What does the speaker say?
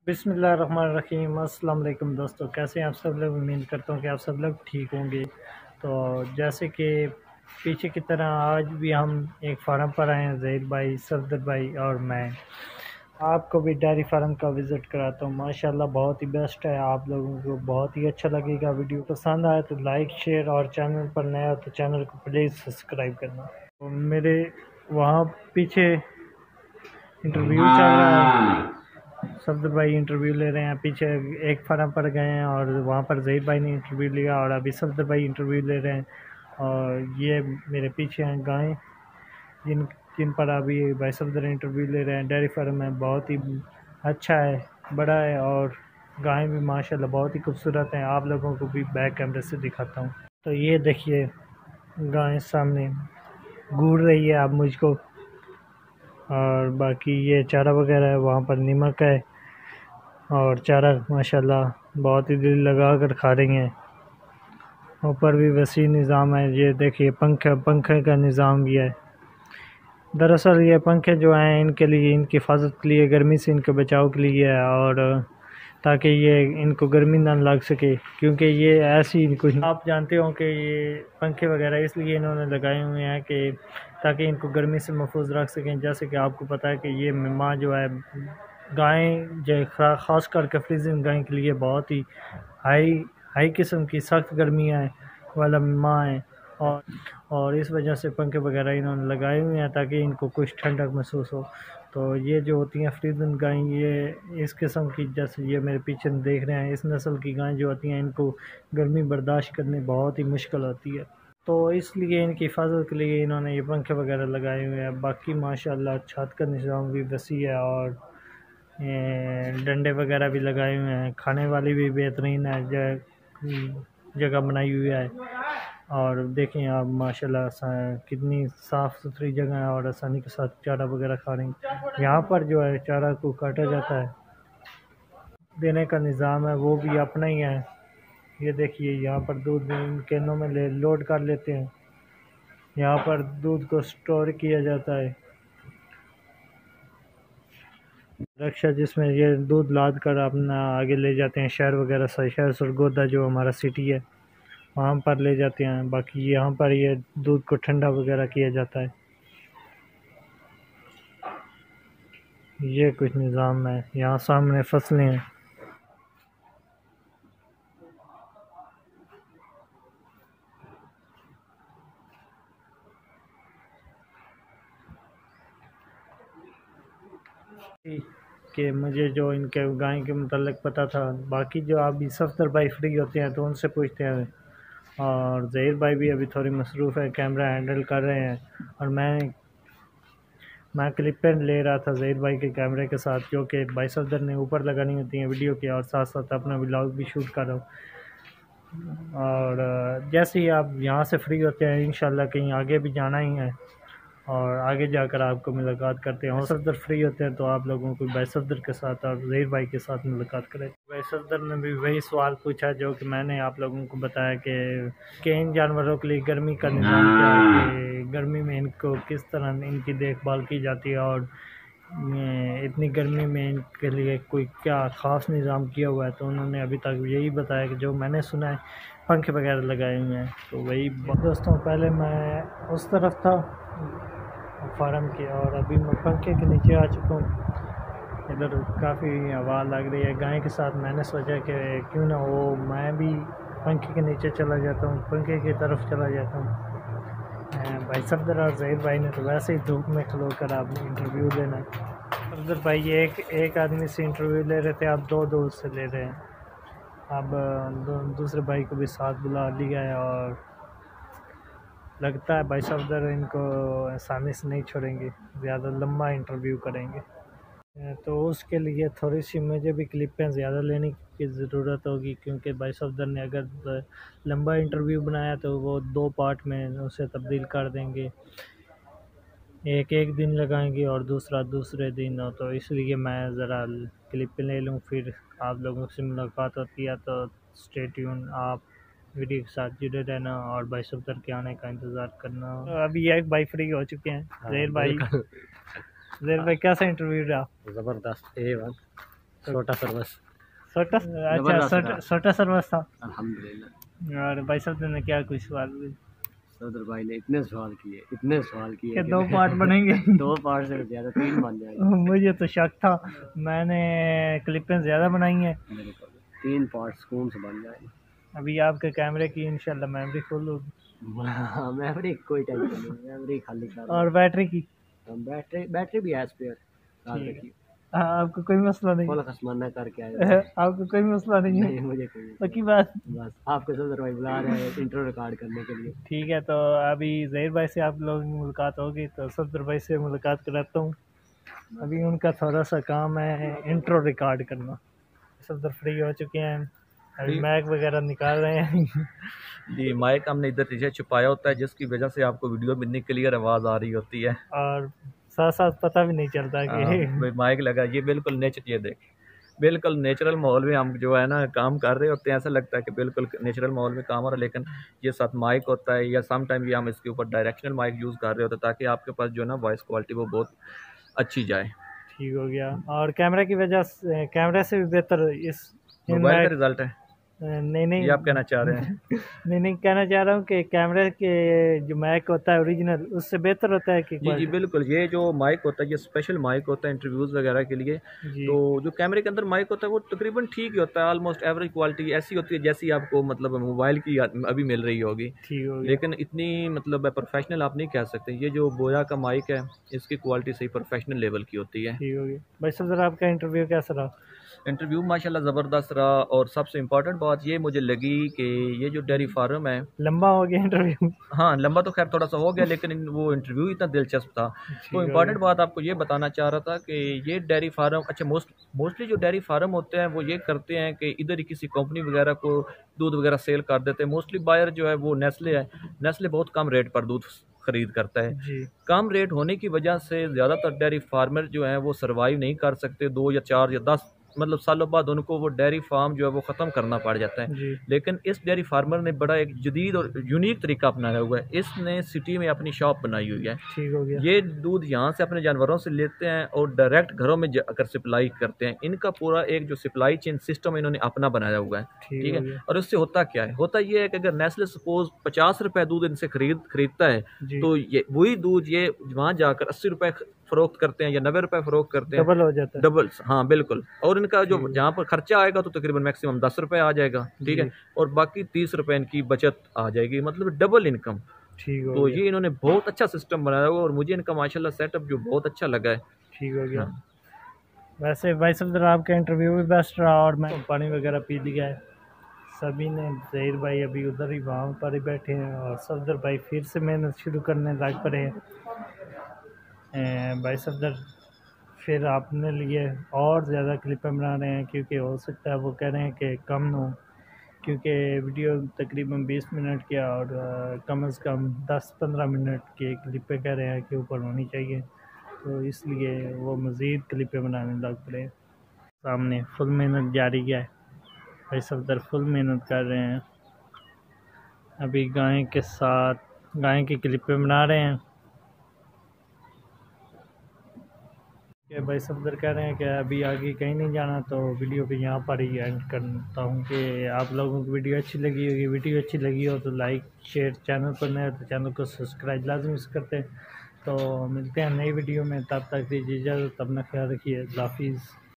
बिस्मिल्लाहिर्रहमानिर्रहीम। अस्सलाम वालेकुम दोस्तों, कैसे हैं आप सब लोग। उम्मीद करता हूँ कि आप सब लोग ठीक होंगे। तो जैसे कि पीछे की तरह आज भी हम एक फार्म पर आए हैं, ज़हीर भाई, सफदर भाई और मैं। आपको भी डेयरी फार्म का विज़िट कराता हूँ। माशाल्लाह बहुत ही बेस्ट है, आप लोगों को बहुत ही अच्छा लगेगा। वीडियो पसंद आए तो लाइक शेयर, और चैनल पर नया हो तो चैनल को प्लीज़ सब्सक्राइब करना। तो मेरे वहाँ पीछे इंटरव्यू चल रहा है, सफदर भाई इंटरव्यू ले रहे हैं। पीछे एक फार्म पर गए हैं और वहाँ पर ज़हीर भाई ने इंटरव्यू लिया, और अभी सफदर भाई इंटरव्यू ले रहे हैं। और ये मेरे पीछे हैं गायें जिन जिन पर अभी भाई सफदर इंटरव्यू ले रहे हैं। डेयरी फार्म है, बहुत ही अच्छा है, बड़ा है, और गायें भी माशाल्लाह बहुत ही खूबसूरत हैं। आप लोगों को भी बैक कैमरे से दिखाता हूँ। तो ये देखिए गायें सामने घूर रही है अब मुझको, और बाकी ये चारा वगैरह है, वहाँ पर नमक है, और चारा माशाल्लाह बहुत ही दिल लगा कर खा रही हैं। ऊपर भी वसी निज़ाम है। ये देखिए पंखे का निज़ाम भी है। दरअसल ये पंखे जो हैं इनके लिए, इनकी हिफाजत के लिए, गर्मी से इनके बचाव के लिए है, और ताकि ये इनको गर्मी ना लग सके, क्योंकि ये ऐसी कुछ आप जानते हो कि ये पंखे वगैरह इसलिए इन्होंने लगाए हुए हैं कि ताकि इनको गर्मी से महफूज रख सकें। जैसे कि आपको पता है कि ये माँ जो है, गायें जो ख़ास करके फ्रीजिंग गाय के लिए बहुत ही हाई हाई किस्म की सख्त गर्मियाँ वाला माँ है, और इस वजह से पंखे वगैरह इन्होंने लगाए हुए हैं ताकि इनको कुछ ठंडक महसूस हो। तो ये जो होती हैं फ्रीजिंग गाय, ये इस किस्म की, जैसे ये मेरे पीछे देख रहे हैं, इस नस्ल की गाय जो होती हैं इनको गर्मी बर्दाश्त करनी बहुत ही मुश्किल होती है। तो इसलिए इनकी हिफाजत के लिए इन्होंने ये पंखे वगैरह लगाए हुए हैं। बाकी माशाल्लाह छत का निज़ाम भी वसी है, और डंडे वगैरह भी लगाए हुए हैं। खाने वाली भी बेहतरीन है, जगह बनाई हुई है। और देखें आप माशाल्लाह कितनी साफ़ सुथरी जगह है, और आसानी के साथ चारा वगैरह खा रही हैं। यहाँ पर जो है चारा को काटा जाता है, देने का निज़ाम है वो भी अपना ही है। ये देखिए यहाँ पर दूध इन कैनों में लोड कर लेते हैं। यहाँ पर दूध को स्टोर किया जाता है, रक्षा जिसमें ये दूध लाद कर अपना आगे ले जाते हैं शहर वगैरह से। शहर सरगोदा जो हमारा सिटी है वहाँ पर ले जाते हैं। बाकी यहाँ पर ये दूध को ठंडा वगैरह किया जाता है। ये कुछ निज़ाम है। यहाँ सामने फसलें हैं। कि मुझे जो इनके गाय के मुतल्लिक पता था, बाकी जो अभी सफदर भाई फ्री होते हैं तो उनसे पूछते हैं। और ज़हीर भाई भी अभी थोड़ी मसरूफ़ है, कैमरा हैंडल कर रहे हैं, और मैं क्लिपें ले रहा था ज़हीर भाई के कैमरे के साथ, जो कि भाई सफदर ने ऊपर लगानी होती हैं वीडियो के, और साथ साथ अपना व्लॉग भी शूट कर रहा हूँ। और जैसे ही आप यहाँ से फ्री होते हैं, इंशाल्लाह कहीं आगे भी जाना ही है, और आगे जाकर आपको मुलाकात करते हैं। और सफदर फ्री होते हैं तो आप लोगों को भाई सफदर के साथ और ज़हीर भाई के साथ मुलाकात करें। भाई सफदर ने भी वही सवाल पूछा जो कि मैंने आप लोगों को बताया कि इन जानवरों के लिए गर्मी का निज़ाम क्या है, कि गर्मी में इनको किस तरह इनकी देखभाल की जाती है, और इतनी गर्मी में इनके लिए कोई क्या ख़ास निज़ाम किया हुआ है। तो उन्होंने अभी तक यही बताया कि जो मैंने सुना है, पंखे वगैरह लगाए हुए हैं। तो वही दोस्तों, पहले मैं उस तरफ था फार्म के, और अभी मैं पंखे के नीचे आ चुका हूँ। इधर काफ़ी हवा लग रही है गाय के साथ। मैंने सोचा कि क्यों ना वो मैं भी पंखे के नीचे चला जाता हूँ, पंखे की तरफ चला जाता हूँ। भाई सफदर और ज़हीर भाई ने तो वैसे ही धूप में खलो कर आपने इंटरव्यू लेना है। सफदर भाई एक आदमी से इंटरव्यू ले रहे थे, आप दो से ले रहे हैं। अब दूसरे भाई को भी साथ बुला लिया है, और लगता है भाई सफदर इनको आसानी से नहीं छोड़ेंगे, ज़्यादा लंबा इंटरव्यू करेंगे। तो उसके लिए थोड़ी सी मुझे भी क्लिपें ज़्यादा लेने की ज़रूरत होगी, क्योंकि भाई सफदर ने अगर लंबा इंटरव्यू बनाया तो वो 2 पार्ट में उसे तब्दील कर देंगे। एक दिन लगाएंगे और दूसरा दूसरे दिन हो, तो इसलिए मैं ज़रा क्लिप ले लूँ, फिर आप लोगों से मुलाकात होती है। तो स्टे ट्यून, आप वीडियो के साथ जुड़े रहना और भाई सफदर के आने का इंतज़ार करना। तो अभी एक भाई फ्री हो चुके हैं, ज़हीर भाई। ज़हीर भाई कैसा इंटरव्यू रहा? ज़बरदस्त A1। छोटा सर्वस। छोटा, अच्छा छोटा सर्वस था अल्हम्दुलिल्लाह। और भाई साहब ने क्या कुछ सवाल हुए? सदर भाई ने इतने सवाल किए कि 2 पार्ट बनेंगे। 2 पार्ट से ज़्यादा 3 बन जाएंगे। मुझे तो शक था, मैंने क्लिपें ज़्यादा बनाई हैं। 3 पार्ट सुकून से बन जाएंगे। अभी आपके कैमरे की इंशाल्लाह मेमोरी फुल होगी। मेमोरी कोई टेंशन नहीं, मेमोरी खाली कर। और बैटरी की? बैटरी भी है स्पेयर। आपको कोई मसला नहीं? खसमाना करके आए। आपको कोई मसला नहीं है? नहीं, मुझे कोई पक्की बात? बस आपको सदर भाई बुला रहे हैं इंट्रो रिकॉर्ड करने के लिए। ठीक है, तो अभी ज़हीर भाई से आप लोगों की मुलाकात होगी, तो सदर भाई से मुलाकात कराता हूँ। अभी उनका थोड़ा सा काम है इंट्रो रिकॉर्ड करना। सदर फ्री हो चुके हैं, अभी माइक वगैरह निकाल रहे हैं। जी, माइक हमने इधर पीछे छुपाया होता है, जिसकी वजह से आपको वीडियो में इतनी क्लियर आवाज़ आ रही होती है और साथ साथ पता भी नहीं चलता कि माइक लगा। ये बिल्कुल ये देख, बिल्कुल नेचुरल माहौल में हम जो है ना काम कर रहे होते हैं। ऐसा लगता है कि बिल्कुल नेचुरल माहौल में काम हो रहा है, लेकिन ये साथ माइक होता है, या सम टाइम ये हम इसके ऊपर डायरेक्शनल माइक यूज़ कर रहे होते हैं, ताकि आपके पास जो है ना वॉइस क्वालिटी वो बहुत अच्छी जाए। ठीक हो गया। और कैमरा की वजह से, कैमरे से भी बेहतर इस मोबाइल का रिजल्ट है। नहीं ये आप कहना चाह रहे हैं? नहीं कहना चाह रहा हूँ कि कैमरे के जो माइक होता है ओरिजिनल, उससे बेहतर होता है कि जी बिल्कुल। ये जो माइक होता है ये स्पेशल माइक होता है इंटरव्यूज़ वगैरह के लिए। तो जो कैमरे के अंदर माइक होता है वो तकरीबन ठीक ही होता है, ऑलमोस्ट एवरेज क्वालिटी ऐसी होती है जैसी आपको मतलब मोबाइल की अभी मिल रही होगी। लेकिन इतनी मतलब प्रोफेशनल आप नहीं कह सकते। ये जो बोया का माइक है इसकी क्वालिटी सही प्रोफेशनल लेवल की होती है। ठीक हो गया। भाई साहब ज़रा आपका इंटरव्यू कैसा रहा? इंटरव्यू माशाल्लाह ज़बरदस्त रहा, और सबसे इम्पॉर्टेंट बात ये मुझे लगी कि ये जो डेयरी फार्म है, लंबा हो गया इंटरव्यू। हाँ लंबा तो खैर थोड़ा सा हो गया, लेकिन वो इंटरव्यू इतना दिलचस्प था। तो इम्पॉर्टेंट बात आपको ये बताना चाह रहा था कि ये डेयरी फार्म, अच्छा मोस्टली जो डेयरी फार्म होते हैं वो ये करते हैं कि इधर ही किसी कंपनी वगैरह को दूध वगैरह सेल कर देते हैं। मोस्टली बायर जो है वो नेस्ले है। नेस्ले बहुत कम रेट पर दूध खरीद करता है। कम रेट होने की वजह से ज़्यादातर डेयरी फार्मर जो हैं वो सर्वाइव नहीं कर सकते। 2 या 4 या 10 मतलब सालों बाद उनको वो डेयरी फार्म जो है वो ख़त्म करना पड़ जाता है। लेकिन इस डेयरी फार्मर ने बड़ा एक जदीद और यूनिक तरीका अपनाया हुआ है। इसने सिटी में अपनी शॉप बनाई हुई है। ठीक हो गया। ये दूध यहाँ से अपने जानवरों से लेते हैं और डायरेक्ट घरों में जाकर सप्लाई करते हैं। इनका पूरा एक जो सप्लाई चेन सिस्टम इन्होंने अपना बनाया हुआ है। ठीक है। और इससे होता क्या है, होता ये है कि अगर नेस्ले सपोज 50 रुपए दूध इनसे खरीदता है, तो ये वही दूध ये वहाँ जाकर 80 रुपए फरोख्त करते हैं या 90 रुपए फरोख्त करते हैं। डबल हो जाता है। डबल, हाँ बिल्कुल। और इनका जो जहाँ पर खर्चा आएगा तो तकरीबन मैक्सिमम 10 रुपए आ जाएगा। ठीक है। और बाकी 30 रुपए इनकी बचत आ जाएगी, मतलब डबल इनकम। तो ये इन्होंने बहुत अच्छा सिस्टम बनाया हुआ और मुझे इनका माशाल्लाह सेटअप जो बहुत अच्छा लगा है। ठीक हो गया। वैसे भाई सफदर आपका इंटरव्यू भी बेस्ट रहा और मैं पानी वगैरह पी लिया है। सभी ने, ज़हीर भाई अभी उधर ही वहाँ पर ही बैठे हैं और सफदर भाई फिर से मेहनत शुरू करने लग पड़े हैं। भाई सफदर फिर अपने लिए और ज़्यादा क्लिपें बना रहे हैं, क्योंकि हो सकता है वो कह रहे हैं कि कम हो, क्योंकि वीडियो तकरीबन 20 मिनट की और कम से कम 10-15 मिनट की क्लिपें कह रहे हैं कि ऊपर होनी चाहिए। तो इसलिए वो मज़ीद क्लिपें बनाने लग पड़े। सामने फुल मेहनत जारी है, भाई सफदर फुल मेहनत कर रहे हैं। अभी गाय के साथ गाय की क्लिपें बना रहे हैं। भाई सफदर कह रहे हैं कि अभी आगे कहीं नहीं जाना, तो वीडियो पे यहाँ पर ही एंड करता हूँ कि आप लोगों को वीडियो अच्छी लगी होगी। वीडियो अच्छी लगी हो तो लाइक शेयर, चैनल पर नए तो चैनल को सब्सक्राइब लाजमी से करते हैं। तो मिलते हैं नई वीडियो में, तब तक दीजिए इजाज़त, अपना ख्याल रखिए। अल्लाह हाफिज़।